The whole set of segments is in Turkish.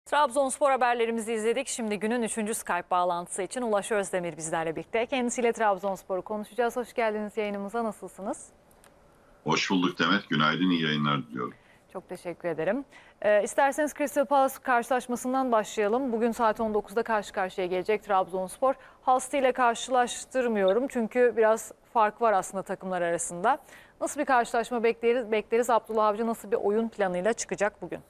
Trabzonspor haberlerimizi izledik. Şimdi günün 3. Skype bağlantısı için Ulaş Özdemir bizlerle birlikte. Kendisiyle Trabzonspor'u konuşacağız. Hoş geldiniz yayınımıza. Nasılsınız? Hoş bulduk Demet. Günaydın, iyi yayınlar diliyorum. Çok teşekkür ederim. İsterseniz Crystal Palace karşılaşmasından başlayalım. Bugün saat 19'da karşı karşıya gelecek Trabzonspor. Hull City ile karşılaştırmıyorum çünkü biraz fark var aslında takımlar arasında. Nasıl bir karşılaşma bekleriz? Abdullah Avcı nasıl bir oyun planıyla çıkacak bugün?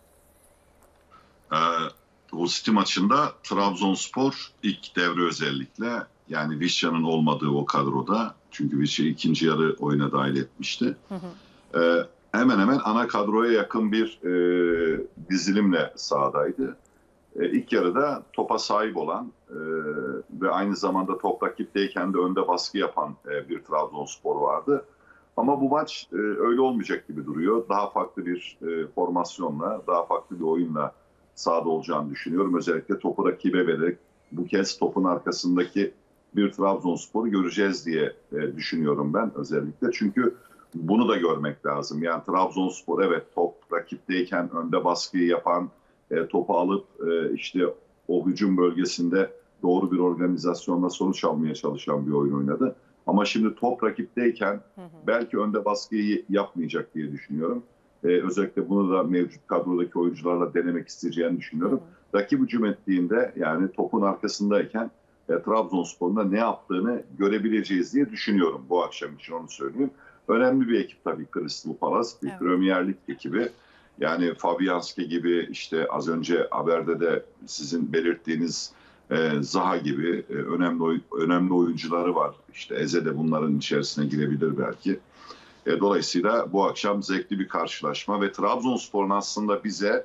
O City maçında Trabzonspor ilk devre özellikle, yani Vişya'nın olmadığı o kadroda, çünkü Vişya'yı ikinci yarı oyuna dahil etmişti. Hemen hemen ana kadroya yakın bir dizilimle sahadaydı. İlk yarıda topa sahip olan ve aynı zamanda top rakipteyken de önde baskı yapan bir Trabzonspor vardı. Ama bu maç öyle olmayacak gibi duruyor. Daha farklı bir formasyonla, daha farklı bir oyunla sahada olacağını düşünüyorum. Özellikle topu rakibe vererek bu kez topun arkasındaki bir Trabzonspor'u göreceğiz diye düşünüyorum ben özellikle. Çünkü bunu da görmek lazım. Yani Trabzonspor evet top rakipteyken önde baskıyı yapan, topu alıp işte o hücum bölgesinde doğru bir organizasyonla sonuç almaya çalışan bir oyun oynadı. Ama şimdi top rakipteyken belki önde baskıyı yapmayacak diye düşünüyorum. Özellikle bunu da mevcut kadrodaki oyuncularla denemek isteyeceğini düşünüyorum. Rakip hücum ettiğinde, yani topun arkasındayken Trabzonspor'un da ne yaptığını görebileceğiz diye düşünüyorum bu akşam için, onu söyleyeyim. Önemli bir ekip tabii Crystal Palace, bir Premier Lig ekibi. Yani Fabianski gibi, işte az önce haberde de sizin belirttiğiniz Zaha gibi önemli oyuncuları var. İşte Eze de bunların içerisine girebilir belki. Dolayısıyla bu akşam zevkli bir karşılaşma ve Trabzonspor'un aslında bize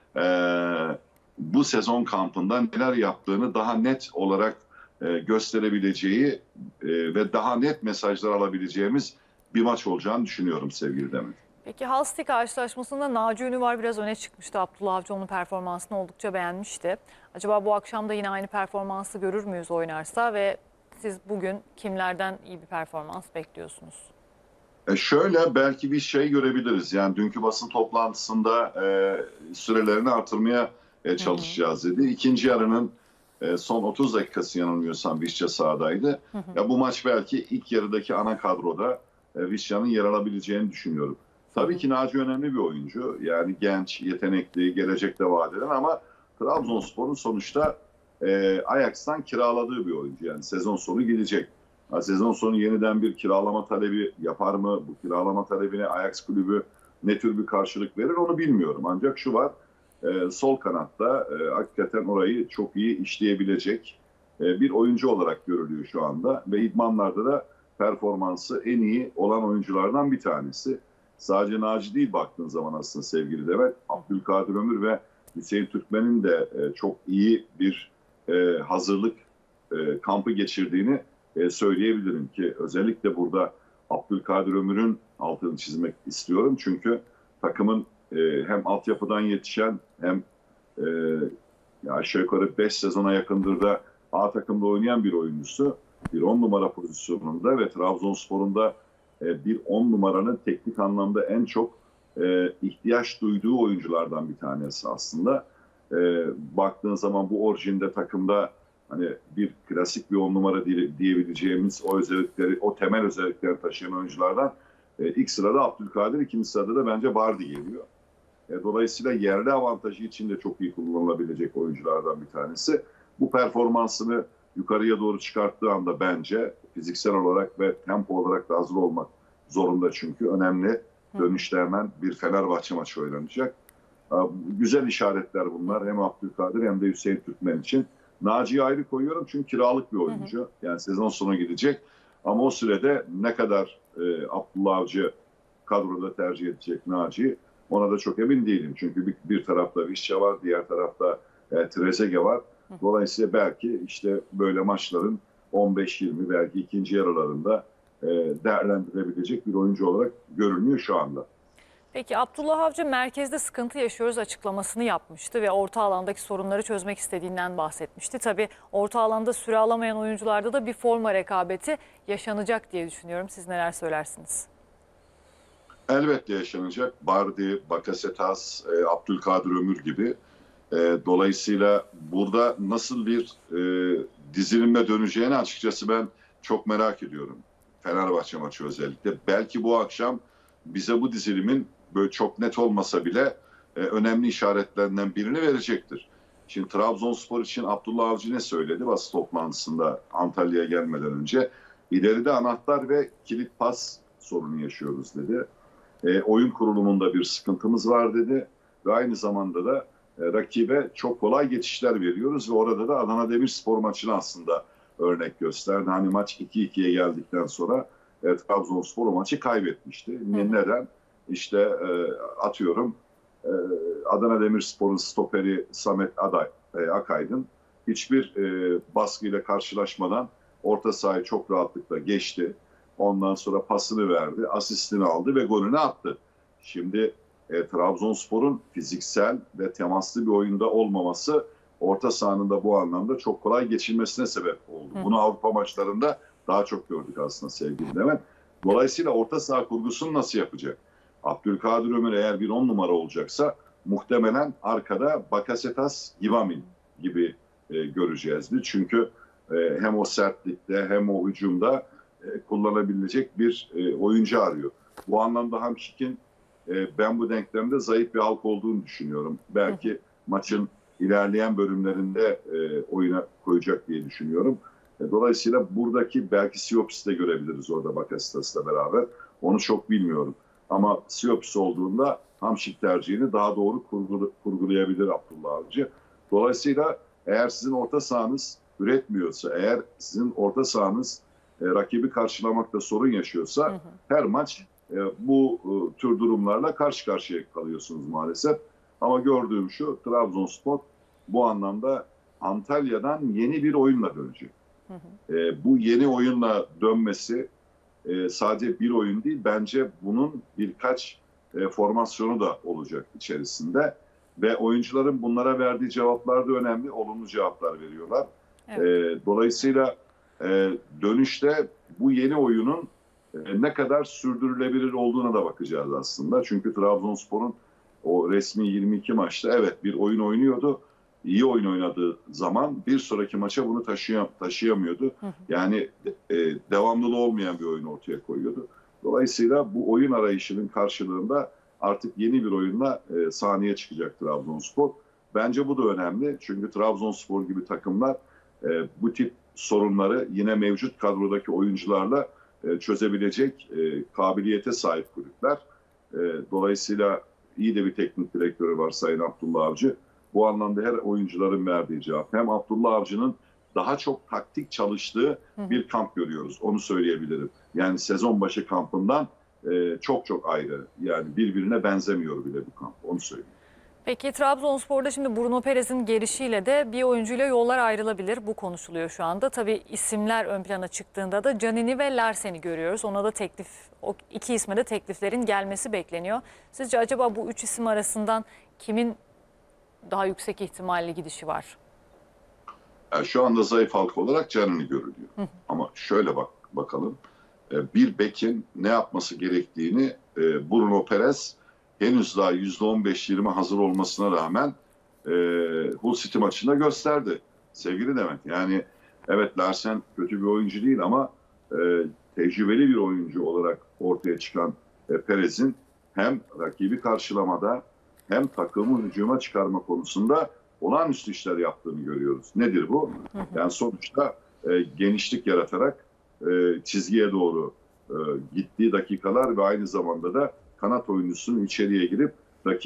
bu sezon kampında neler yaptığını daha net olarak gösterebileceği ve daha net mesajlar alabileceğimiz bir maç olacağını düşünüyorum sevgili Demet. Peki Hull City karşılaşmasında Naci Ünüvar biraz öne çıkmıştı. Abdullah Avcı onun performansını oldukça beğenmişti. Acaba bu akşam da yine aynı performansı görür müyüz oynarsa ve siz bugün kimlerden iyi bir performans bekliyorsunuz? Şöyle belki bir şey görebiliriz. Yani dünkü basın toplantısında sürelerini artırmaya çalışacağız dedi. İkinci yarının son 30 dakikası yanılmıyorsam Vişça sahadaydı. Ya bu maç belki ilk yarıdaki ana kadroda Vişça'nın yer alabileceğini düşünüyorum. Tabii ki Naci önemli bir oyuncu. Yani genç, yetenekli, gelecekte vaat eden, ama Trabzonspor'un sonuçta Ajax'tan kiraladığı bir oyuncu. Yani sezon sonu gelecek. Sezon sonu yeniden bir kiralama talebi yapar mı? Bu kiralama talebine Ajax kulübü ne tür bir karşılık verir onu bilmiyorum. Ancak şu var, sol kanatta hakikaten orayı çok iyi işleyebilecek bir oyuncu olarak görülüyor şu anda. Ve idmanlarda da performansı en iyi olan oyunculardan bir tanesi. Sadece Naci değil baktığın zaman aslında sevgili Demet, Abdülkadir Ömür ve Hüseyin Türkmen'in de çok iyi bir hazırlık kampı geçirdiğini söyleyebilirim ki özellikle burada Abdülkadir Ömür'ün altını çizmek istiyorum. Çünkü takımın hem altyapıdan yetişen hem aşağı yukarı 5 sezona yakındır da A takımda oynayan bir oyuncusu. Bir 10 numara pozisyonunda ve Trabzonspor'un da bir 10 numaranın teknik anlamda en çok ihtiyaç duyduğu oyunculardan bir tanesi aslında. Baktığın zaman bu orijinde takımda hani bir klasik bir 10 numara diyebileceğimiz o özellikleri, o temel özellikleri taşıyan oyunculardan ilk sırada Abdülkadir, ikinci sırada da bence Bardi geliyor. Dolayısıyla yerli avantajı için de çok iyi kullanılabilecek oyunculardan bir tanesi. Bu performansını yukarıya doğru çıkarttığı anda bence fiziksel olarak ve tempo olarak da hazır olmak zorunda, çünkü önemli. Dönüşte hemen bir Fenerbahçe maçı oynanacak. Güzel işaretler bunlar hem Abdülkadir hem de Hüseyin Türkmen için. Naci'yi ayrı koyuyorum çünkü kiralık bir oyuncu. Yani sezon sonu gidecek. Ama o sürede ne kadar Abdullah Avcı kadroda tercih edecek Naci'yi, ona da çok emin değilim. Çünkü bir tarafta Vişça var, diğer tarafta Trezeguet var. Dolayısıyla belki işte böyle maçların 15-20 belki ikinci yarılarında değerlendirebilecek bir oyuncu olarak görünüyor şu anda. Peki Abdullah Avcı merkezde sıkıntı yaşıyoruz açıklamasını yapmıştı ve orta alandaki sorunları çözmek istediğinden bahsetmişti. Tabii orta alanda süre alamayan oyuncularda da bir forma rekabeti yaşanacak diye düşünüyorum. Siz neler söylersiniz? Elbette yaşanacak. Bardi, Bakasetas, Abdülkadir Ömür gibi Dolayısıyla burada nasıl bir dizilime döneceğini açıkçası ben çok merak ediyorum. Fenerbahçe maçı özellikle. Belki bu akşam bize bu dizilimin böyle çok net olmasa bile önemli işaretlerinden birini verecektir. Şimdi Trabzonspor için Abdullah Avcı ne söyledi basın toplantısında Antalya'ya gelmeden önce? İleride anahtar ve kilit pas sorunu yaşıyoruz dedi. Oyun kurulumunda bir sıkıntımız var dedi. Ve aynı zamanda da rakibe çok kolay geçişler veriyoruz ve orada da Adana Demirspor maçını aslında örnek gösterdi. Hani maç 2-2'ye geldikten sonra Trabzonspor o maçı kaybetmişti. Neden? İşte atıyorum Adana Demirspor'un stoperi Samet Akaydın hiçbir baskıyla karşılaşmadan orta sahayı çok rahatlıkla geçti. Ondan sonra pasını verdi, asistini aldı ve golünü attı. Şimdi Trabzonspor'un fiziksel ve temaslı bir oyunda olmaması orta sahanın da bu anlamda çok kolay geçilmesine sebep oldu. Bunu Avrupa maçlarında daha çok gördük aslında sevgili Demet. Dolayısıyla orta saha kurgusunu nasıl yapacak? Abdülkadir Ömür eğer bir 10 numara olacaksa muhtemelen arkada Bakasetas, Givamin gibi göreceğiz. Çünkü hem o sertlikte hem o hücumda kullanabilecek bir oyuncu arıyor. Bu anlamda Hamşik'in ben bu denklemde zayıf bir halk olduğunu düşünüyorum. Belki maçın ilerleyen bölümlerinde oyuna koyacak diye düşünüyorum. Dolayısıyla buradaki belki Siopis'i de görebiliriz orada Bakasetas'la beraber. Onu çok bilmiyorum. Ama Siopis olduğunda Hamşik tercihini daha doğru kurgulayabilir Abdullah Avcı. Dolayısıyla eğer sizin orta sahanız üretmiyorsa, eğer sizin orta sahanız rakibi karşılamakta sorun yaşıyorsa her maç bu tür durumlarla karşı karşıya kalıyorsunuz maalesef. Ama gördüğüm şu, Trabzonspor bu anlamda Antalya'dan yeni bir oyunla dönecek. Bu yeni oyunla dönmesi sadece bir oyun değil, bence bunun birkaç formasyonu da olacak içerisinde. Ve oyuncuların bunlara verdiği cevaplar da önemli, olumlu cevaplar veriyorlar. Evet. Dolayısıyla dönüşte bu yeni oyunun ne kadar sürdürülebilir olduğuna da bakacağız aslında. Çünkü Trabzonspor'un o resmi 22 maçta evet bir oyun oynuyordu. İyi oyun oynadığı zaman bir sonraki maça bunu taşıyamıyordu. Yani devamlılığı olmayan bir oyun ortaya koyuyordu. Dolayısıyla bu oyun arayışının karşılığında artık yeni bir oyunla sahneye çıkacak Trabzonspor. Bence bu da önemli. Çünkü Trabzonspor gibi takımlar bu tip sorunları yine mevcut kadrodaki oyuncularla çözebilecek kabiliyete sahip kulüpler. Dolayısıyla iyi de bir teknik direktörü var Sayın Abdullah Avcı. Bu anlamda her oyuncuların verdiği cevap. Hem Abdullah Avcı'nın daha çok taktik çalıştığı bir kamp görüyoruz. Onu söyleyebilirim. Yani sezon başı kampından çok çok ayrı. Yani birbirine benzemiyor bile bu kamp. Onu söyleyeyim. Peki Trabzonspor'da şimdi Bruno Perez'in gelişiyle de bir oyuncuyla yollar ayrılabilir. Bu konuşuluyor şu anda. Tabii isimler ön plana çıktığında da Canini ve Larsen'i görüyoruz. Ona da o iki isme de tekliflerin gelmesi bekleniyor. Sizce acaba bu üç isim arasından kimin daha yüksek ihtimalli gidişi var? Yani şu anda zayıf halka olarak Canini görülüyor. Ama şöyle bakalım. Bir bekin ne yapması gerektiğini Bruno Perez henüz daha %15-20 hazır olmasına rağmen Hull City maçında gösterdi. Sevgili Demet. Yani evet Larsen kötü bir oyuncu değil ama tecrübeli bir oyuncu olarak ortaya çıkan Perez'in hem rakibi karşılamada hem takımı hücuma çıkarma konusunda olağanüstü işler yaptığını görüyoruz. Nedir bu? Yani sonuçta genişlik yaratarak çizgiye doğru gittiği dakikalar ve aynı zamanda da kanat oyuncusunun içeriye girip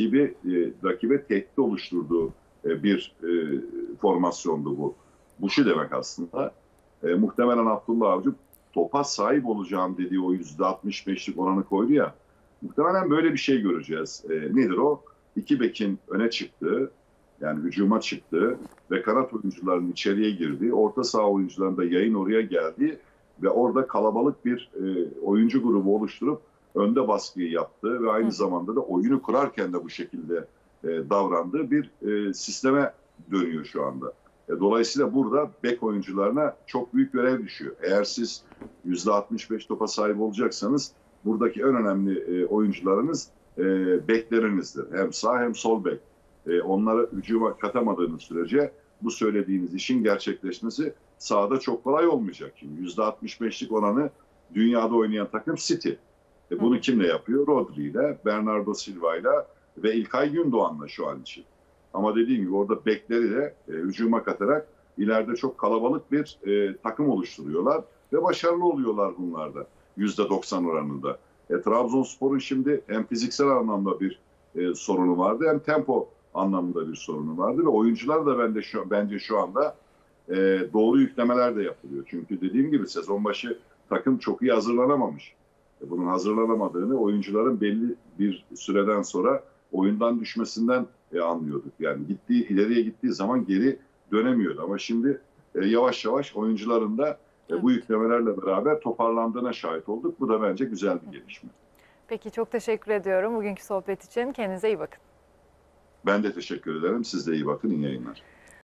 rakibe tehdit oluşturduğu bir formasyondu bu. Bu şu demek aslında. Muhtemelen Abdullah Avcı topa sahip olacağım dediği o %65'lik oranı koydu ya. Muhtemelen böyle bir şey göreceğiz. Nedir o? İki bekin öne çıktığı, yani hücuma çıktığı ve kanat oyuncularının içeriye girdiği, orta saha oyuncularının da yayın oraya geldiği ve orada kalabalık bir oyuncu grubu oluşturup önde baskıyı yaptığı ve aynı zamanda da oyunu kurarken de bu şekilde davrandığı bir sisteme dönüyor şu anda. Dolayısıyla burada bek oyuncularına çok büyük görev düşüyor. Eğer siz %65 topa sahip olacaksanız buradaki en önemli oyuncularınız beklerinizdir. Hem sağ hem sol bek. onları hücuma katamadığınız sürece bu söylediğiniz işin gerçekleşmesi sahada çok kolay olmayacak. Şimdi %65'lik oranı dünyada oynayan takım City. Bunu kimle yapıyor? Rodri ile, Bernardo Silva ile ve İlkay Gündoğan'la şu an için. Ama dediğim gibi orada bekleri de hücuma katarak ileride çok kalabalık bir takım oluşturuyorlar ve başarılı oluyorlar bunlarda %90 oranında. Trabzonspor'un şimdi hem fiziksel anlamda bir sorunu vardı hem tempo anlamında bir sorunu vardı ve oyuncular da bence şu anda doğru yüklemeler de yapılıyor. Çünkü dediğim gibi sezon başı takım çok iyi hazırlanamamış. Bunun hazırlanamadığını oyuncuların belli bir süreden sonra oyundan düşmesinden anlıyorduk. Yani ileriye gittiği zaman geri dönemiyordu. Ama şimdi yavaş yavaş oyuncuların da bu yüklemelerle beraber toparlandığına şahit olduk. Bu da bence güzel bir gelişme. Peki çok teşekkür ediyorum bugünkü sohbet için. Kendinize iyi bakın. Ben de teşekkür ederim. Siz de iyi bakın. İyi yayınlar.